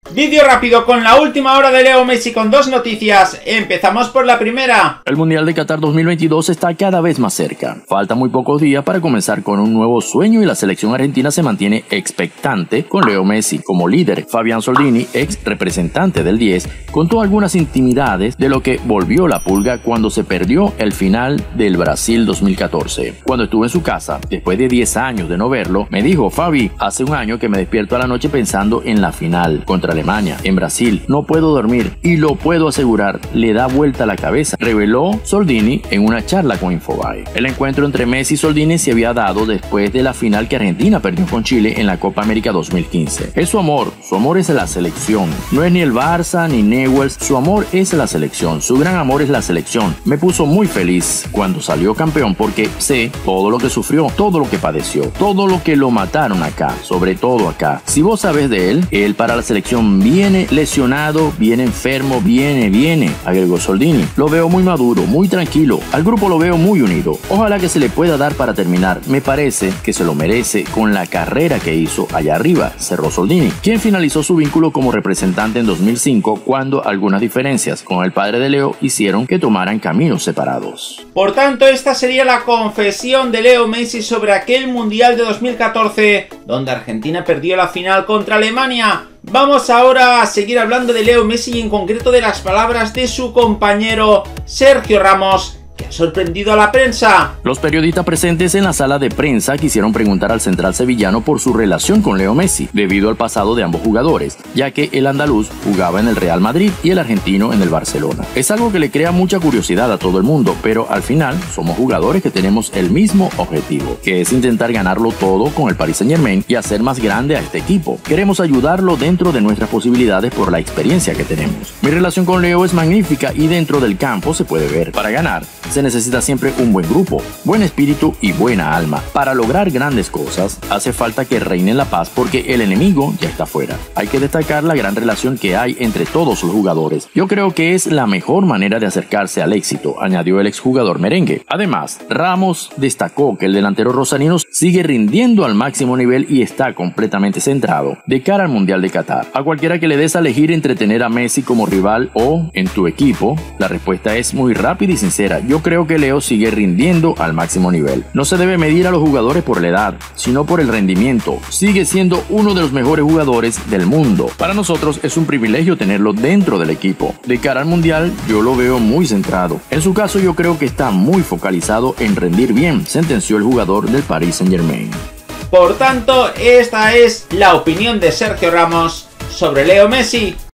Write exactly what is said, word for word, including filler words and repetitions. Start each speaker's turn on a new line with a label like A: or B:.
A: Vídeo rápido con la última hora de Leo Messi con dos noticias. Empezamos por la primera.
B: El Mundial de Qatar dos mil veintidós está cada vez más cerca. Falta muy pocos días para comenzar con un nuevo sueño y la selección argentina se mantiene expectante con Leo Messi como líder. Fabián Soldini, ex representante del diez, contó algunas intimidades de lo que volvió la pulga cuando se perdió el final del Brasil dos mil catorce. Cuando estuve en su casa, después de diez años de no verlo, me dijo: Fabi, hace un año que me despierto a la noche pensando en la final contra Alemania, en Brasil. No puedo dormir y lo puedo asegurar, le da vuelta la cabeza, reveló Soldini en una charla con Infobae. El encuentro entre Messi y Soldini se había dado después de la final que Argentina perdió con Chile en la Copa América dos mil quince. Es su amor, su amor es la selección. No es ni el Barça ni Newell's, su amor es la selección, su gran amor es la selección. Me puso muy feliz cuando salió campeón porque sé todo lo que sufrió, todo lo que padeció, todo lo que lo mataron acá, sobre todo acá. Si vos sabés de él, él para la selección viene lesionado, viene enfermo, viene, viene, agregó Soldini. Lo veo muy maduro, muy tranquilo, al grupo lo veo muy unido. Ojalá que se le pueda dar para terminar, me parece que se lo merece con la carrera que hizo allá arriba, cerró Soldini, quien finalizó su vínculo como representante en dos mil cinco cuando algunas diferencias con el padre de Leo hicieron que tomaran caminos separados.
A: Por tanto, esta sería la confesión de Leo Messi sobre aquel Mundial de dos mil catorce, donde Argentina perdió la final contra Alemania. Vamos ahora a seguir hablando de Leo Messi y en concreto de las palabras de su compañero Sergio Ramos, que ha sorprendido a la prensa.
B: Los periodistas presentes en la sala de prensa quisieron preguntar al central sevillano por su relación con Leo Messi, debido al pasado de ambos jugadores, ya que el andaluz jugaba en el Real Madrid y el argentino en el Barcelona. Es algo que le crea mucha curiosidad a todo el mundo, pero al final somos jugadores que tenemos el mismo objetivo, que es intentar ganarlo todo con el Paris Saint-Germain y hacer más grande a este equipo. Queremos ayudarlo dentro de nuestras posibilidades por la experiencia que tenemos. Mi relación con Leo es magnífica y dentro del campo se puede ver. Para ganar, se necesita siempre un buen grupo, buen espíritu y buena alma. Para lograr grandes cosas, hace falta que reine la paz porque el enemigo ya está fuera. Hay que destacar la gran relación que hay entre todos los jugadores. Yo creo que es la mejor manera de acercarse al éxito, añadió el exjugador merengue. Además, Ramos destacó que el delantero rosarino sigue rindiendo al máximo nivel y está completamente centrado de cara al Mundial de Qatar. A cualquiera que le des a elegir entre tener a Messi como rival o en tu equipo, la respuesta es muy rápida y sincera. Yo creo que Leo sigue rindiendo al máximo nivel. No se debe medir a los jugadores por la edad, sino por el rendimiento. Sigue siendo uno de los mejores jugadores del mundo. Para nosotros es un privilegio tenerlo dentro del equipo. De cara al Mundial, yo lo veo muy centrado. En su caso, yo creo que está muy focalizado en rendir bien, sentenció el jugador del Paris Saint-Germain.
A: Por tanto, esta es la opinión de Sergio Ramos sobre Leo Messi.